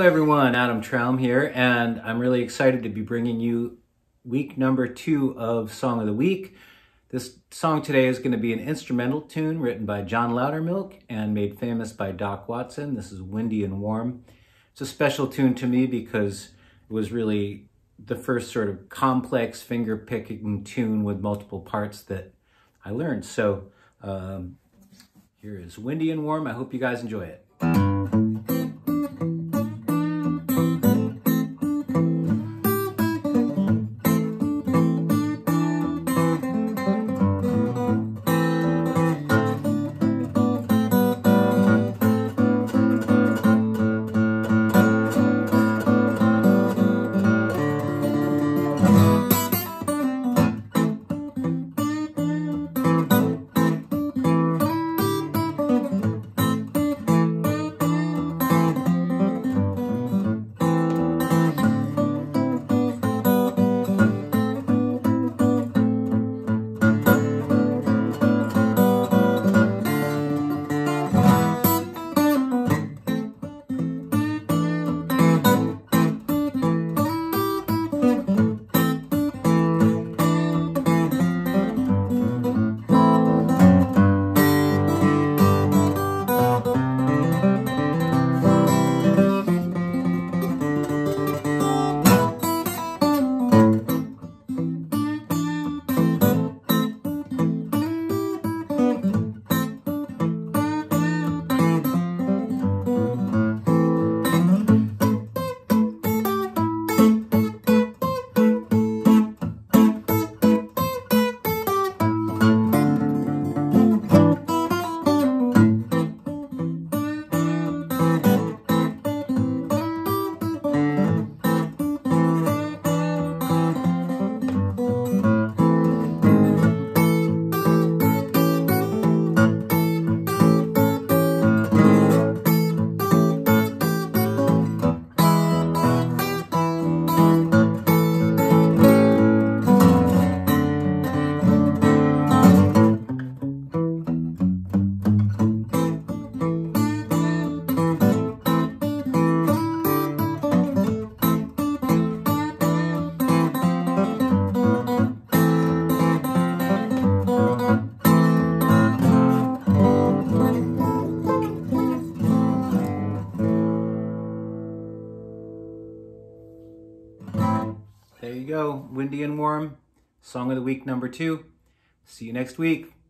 everyone, Adam Traum here, and I'm really excited to be bringing you week number 2 of Song of the Week. This song today is going to be an instrumental tune written by John Loudermilk and made famous by Doc Watson. This is Windy and Warm. It's a special tune to me because it was really the first sort of complex finger-picking tune with multiple parts that I learned. So here is Windy and Warm. I hope you guys enjoy it. There you go, Windy and Warm, Song of the Week number 2. See you next week.